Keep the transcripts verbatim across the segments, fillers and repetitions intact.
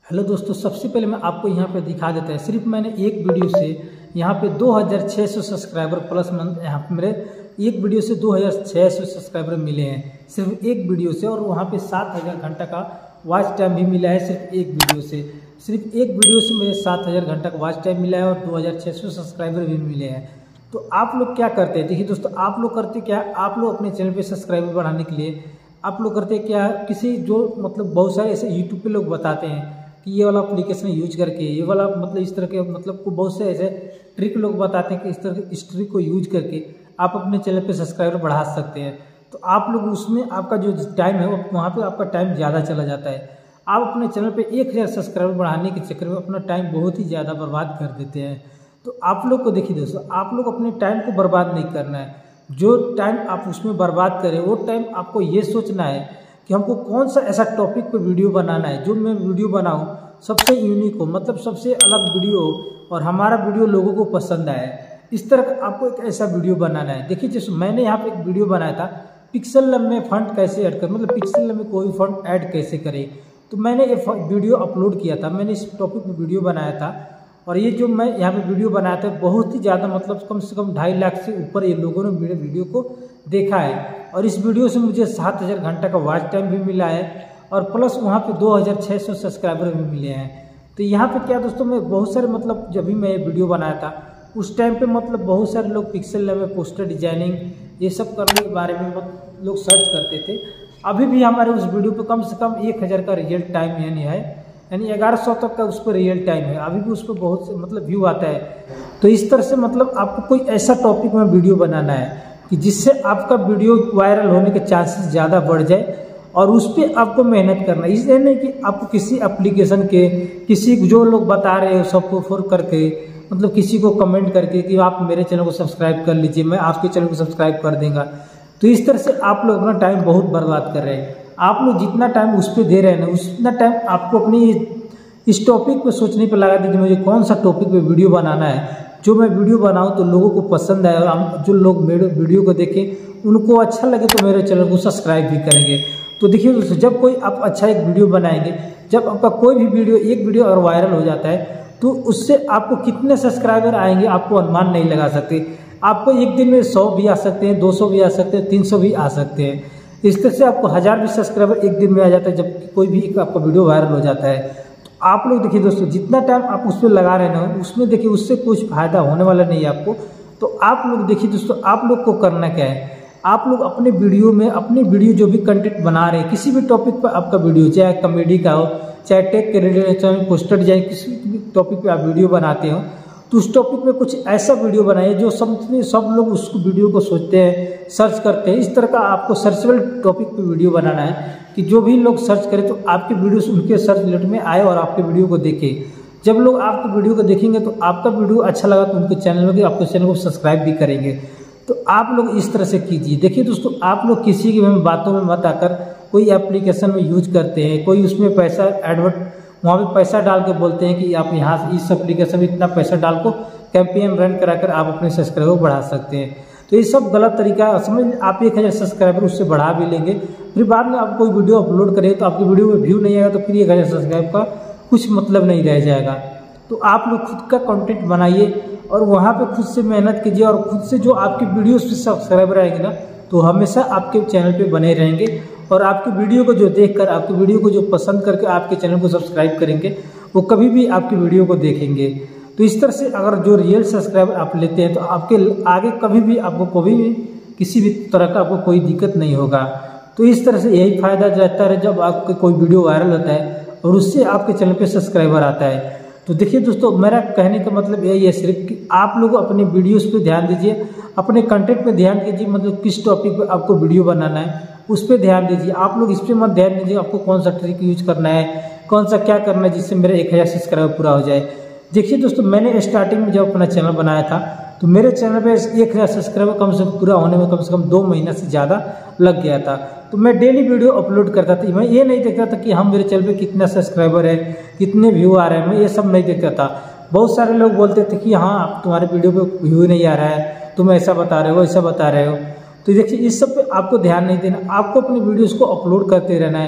Hello दोस्तों, सबसे पहले मैं आपको यहाँ पे दिखा देता है। सिर्फ मैंने एक वीडियो से यहाँ पे दो हज़ार छह सौ सब्सक्राइबर प्लस मंथ यहाँ पे मेरे एक वीडियो से दो हज़ार छह सौ सब्सक्राइबर मिले हैं सिर्फ एक वीडियो से। और वहाँ पे सात हज़ार घंटा का वॉच टाइम भी मिला है सिर्फ एक वीडियो से। सिर्फ एक वीडियो से मुझे सात हज़ार घंटा का वॉच टाइम मिला है और दो हज़ार छः सौ सब्सक्राइबर भी मिले हैं। तो आप लोग क्या करते हैं? देखिए दोस्तों, आप लोग करते क्या, आप लोग अपने चैनल पर सब्सक्राइबर बढ़ाने के लिए आप लोग करते क्या, किसी जो मतलब बहुत सारे ऐसे यूट्यूब पे लोग बताते हैं कि ये वाला एप्लीकेशन यूज करके, ये वाला मतलब इस तरह के मतलब को बहुत से ऐसे ट्रिक लोग बताते हैं कि इस तरह इस ट्रिक को यूज करके आप अपने चैनल पे सब्सक्राइबर बढ़ा सकते हैं। तो आप लोग उसमें आपका जो टाइम है वो वहाँ पे आपका टाइम ज़्यादा चला जाता है। आप अपने चैनल पे एक हज़ार सब्सक्राइबर बढ़ाने के चक्कर में अपना टाइम बहुत ही ज़्यादा बर्बाद कर देते हैं। तो आप लोग को देखिए दोस्तों, आप लोग अपने टाइम को बर्बाद नहीं करना है। जो टाइम आप उसमें बर्बाद करें वो टाइम आपको ये सोचना है कि हमको कौन सा ऐसा टॉपिक पे वीडियो बनाना है जो मैं वीडियो बनाऊं सबसे यूनिक हो, मतलब सबसे अलग वीडियो हो और हमारा वीडियो लोगों को पसंद आए। इस तरह का आपको एक ऐसा वीडियो बनाना है। देखिए जैसे मैंने यहाँ पे एक वीडियो बनाया था, पिक्सल लैब में फंड कैसे ऐड कर, मतलब पिक्सल लैब में कोई फंड ऐड कैसे करे। तो मैंने ये वीडियो अपलोड किया था, मैंने इस टॉपिक पर वीडियो बनाया था। और ये जो मैं यहाँ पे वीडियो बनाया था बहुत ही ज़्यादा, मतलब कम से कम ढाई लाख से ऊपर ये लोगों ने मेरे वीडियो को देखा है। और इस वीडियो से मुझे सात हज़ार घंटा का वॉच टाइम भी मिला है और प्लस वहाँ पे दो हज़ार छः सौ सब्सक्राइबर भी मिले हैं। तो यहाँ पे क्या दोस्तों, मैं बहुत सारे मतलब जब भी मैं ये वीडियो बनाया था उस टाइम पे मतलब बहुत सारे लोग पिक्सल लैब में पोस्टर डिजाइनिंग ये सब करने के बारे में लोग सर्च करते थे। अभी भी हमारे उस वीडियो पे कम से कम एक हज़ार का रियल टाइम यानी है, यानी ग्यारह सौ तक का उस पर रियल टाइम है। अभी भी उस पर बहुत मतलब व्यू आता है। तो इस तरह से मतलब आपको कोई ऐसा टॉपिक में वीडियो बनाना है कि जिससे आपका वीडियो वायरल होने के चांसेस ज़्यादा बढ़ जाए और उस पर आपको मेहनत करना है। इसलिए नहीं कि आपको किसी एप्लीकेशन के किसी जो लोग बता रहे हो सबको फोर करके, मतलब किसी को कमेंट करके कि आप मेरे चैनल को सब्सक्राइब कर लीजिए, मैं आपके चैनल को सब्सक्राइब कर देंगे। तो इस तरह से आप लोग अपना टाइम बहुत बर्बाद कर रहे हैं। आप लोग जितना टाइम उस पर दे रहे हैं ना, उतना टाइम आपको अपनी इस टॉपिक पे सोचने पे लगा दीजिए मुझे कौन सा टॉपिक पे वीडियो बनाना है जो मैं वीडियो बनाऊं तो लोगों को पसंद आए और जो लोग मेरे वीडियो को देखें उनको अच्छा लगे तो मेरे चैनल को सब्सक्राइब भी करेंगे। तो देखिए दोस्तों, जब कोई आप अच्छा एक वीडियो बनाएंगे, जब आपका कोई भी वीडियो एक वीडियो और वायरल हो जाता है तो उससे आपको कितने सब्सक्राइबर आएंगे आपको अनुमान नहीं लगा सकते। आपको एक दिन में सौ भी आ सकते हैं, दो सौ भी आ सकते हैं, तीन सौ भी आ सकते हैं। इस तरह से आपको हज़ार भी सब्सक्राइबर एक दिन में आ जाता है जब कोई भी एक आपका वीडियो वायरल हो जाता है। तो आप लोग देखिए दोस्तों, जितना टाइम आप उस पर लगा रहे हैं उसमें देखिए उससे कुछ फायदा होने वाला नहीं है आपको। तो आप लोग देखिए दोस्तों, आप लोग को करना क्या है, आप लोग अपने वीडियो में अपने वीडियो जो भी कंटेंट बना रहे हैं किसी भी टॉपिक पर आपका वीडियो, चाहे कॉमेडी का हो, चाहे टेक के रिलेटेड, चाहे पोस्टर डिजाइन, किसी भी टॉपिक पे आप वीडियो बनाते हो तो उस टॉपिक में कुछ ऐसा वीडियो बनाइए जो सब सब लोग उस वीडियो को सोचते हैं, सर्च करते हैं। इस तरह का आपको सर्चेबल टॉपिक पे वीडियो बनाना है कि जो भी लोग सर्च करें तो आपके वीडियो से उनके सर्च रिलेटेड में आए और आपके वीडियो को देखें। जब लोग आपके वीडियो को देखेंगे तो आपका वीडियो अच्छा लगा तो उनके चैनल में आपके चैनल को सब्सक्राइब भी करेंगे। तो आप लोग इस तरह से कीजिए। देखिए दोस्तों, आप लोग किसी की बातों में मत आकर कोई एप्लीकेशन में यूज करते हैं, कोई उसमें पैसा एडवर्ट वहाँ पे पैसा डाल के बोलते हैं कि आप यहाँ से इस एप्लीकेशन में इतना पैसा डाल को कैंपेन रन कराकर आप अपने सब्सक्राइबर को बढ़ा सकते हैं। तो ये सब गलत तरीका। समझ, आप एक हज़ार सब्सक्राइबर उससे बढ़ा भी लेंगे, फिर बाद में आप कोई वीडियो अपलोड करें तो आपकी वीडियो में व्यू नहीं आएगा तो फिर एक हज़ार सब्सक्राइबर का कुछ मतलब नहीं रह जाएगा। तो आप लोग खुद का कंटेंट बनाइए और वहाँ पे खुद से मेहनत कीजिए और खुद से जो आपकी वीडियोस पे सब्सक्राइबर आएंगे ना तो हमेशा आपके चैनल पे बने रहेंगे और आपकी वीडियो को जो देखकर, आपकी वीडियो को जो पसंद करके आपके चैनल को सब्सक्राइब करेंगे वो कभी भी आपकी वीडियो को देखेंगे। तो इस तरह से अगर जो रियल सब्सक्राइबर आप लेते हैं तो आपके आगे कभी भी आपको कोई भी किसी भी तरह का आपको कोई दिक्कत नहीं होगा। तो इस तरह से यही फायदा रहता है जब आपका कोई वीडियो वायरल होता है और उससे आपके चैनल पे सब्सक्राइबर आता है। तो देखिए दोस्तों, मेरा कहने का मतलब यही है सिर्फ कि आप लोग अपने वीडियोस पे ध्यान दीजिए, अपने कंटेंट पे ध्यान दीजिए, मतलब किस टॉपिक पे आपको वीडियो बनाना है उस पर ध्यान दीजिए। आप लोग इस पर मत ध्यान दीजिए आपको कौन सा ट्रिक यूज करना है, कौन सा क्या करना है जिससे मेरे एक हज़ार सब्सक्राइबर पूरा हो जाए। देखिए दोस्तों, मैंने स्टार्टिंग में जब अपना चैनल बनाया था तो मेरे चैनल पे एक हज़ार सब्सक्राइबर कम से कम पूरा होने में कम से कम दो महीना से ज़्यादा लग गया था। तो मैं डेली वीडियो अपलोड करता था, मैं ये नहीं देखता था कि हम मेरे चैनल पे कितना सब्सक्राइबर है, कितने व्यू आ रहे हैं, मैं ये सब नहीं देखता था। बहुत सारे लोग बोलते थे कि हाँ तुम्हारे वीडियो पे व्यू नहीं आ रहा है, तुम ऐसा बता रहे हो, ऐसा बता रहे हो। तो देखिए इस सब पे आपको ध्यान नहीं देना, आपको अपनी वीडियोज़ को अपलोड करते रहना है।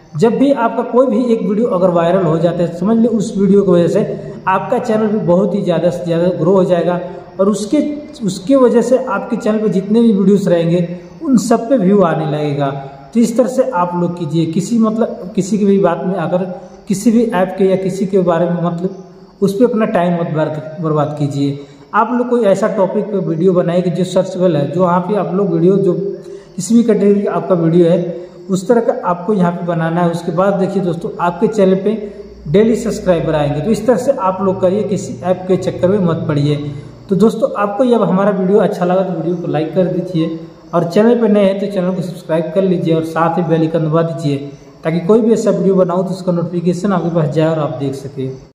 जब भी आपका कोई भी एक वीडियो अगर वायरल हो जाता है, समझ लीजिए उस वीडियो की वजह से आपका चैनल भी बहुत ही ज़्यादा से ज़्यादा ग्रो हो जाएगा और उसके उसके वजह से आपके चैनल पे जितने भी वीडियोस रहेंगे उन सब पे व्यू आने लगेगा। तो इस तरह से आप लोग कीजिए, किसी मतलब किसी की भी बात में अगर किसी भी ऐप के या किसी के बारे में मतलब उस पर अपना टाइम मत बर्बाद कीजिए। आप लोग कोई ऐसा टॉपिक पे वीडियो बनाए कि जो सर्चेबल है, जो वहाँ पे आप लोग वीडियो जो किसी भी कैटेगरी का आपका वीडियो है उस तरह का आपको यहाँ पे बनाना है। उसके बाद देखिए दोस्तों आपके चैनल पे डेली सब्सक्राइबर आएंगे। तो इस तरह से आप लोग करिए, किसी ऐप के चक्कर में मत पड़िए। तो दोस्तों आपको जब हमारा वीडियो अच्छा लगा तो वीडियो को लाइक कर दीजिए और चैनल पर नए हैं तो चैनल को सब्सक्राइब कर लीजिए और साथ ही बेल आइकन दबा दीजिए ताकि कोई भी ऐसा वीडियो बनाओ तो उसका नोटिफिकेशन आपके पास जाए और आप देख सकें।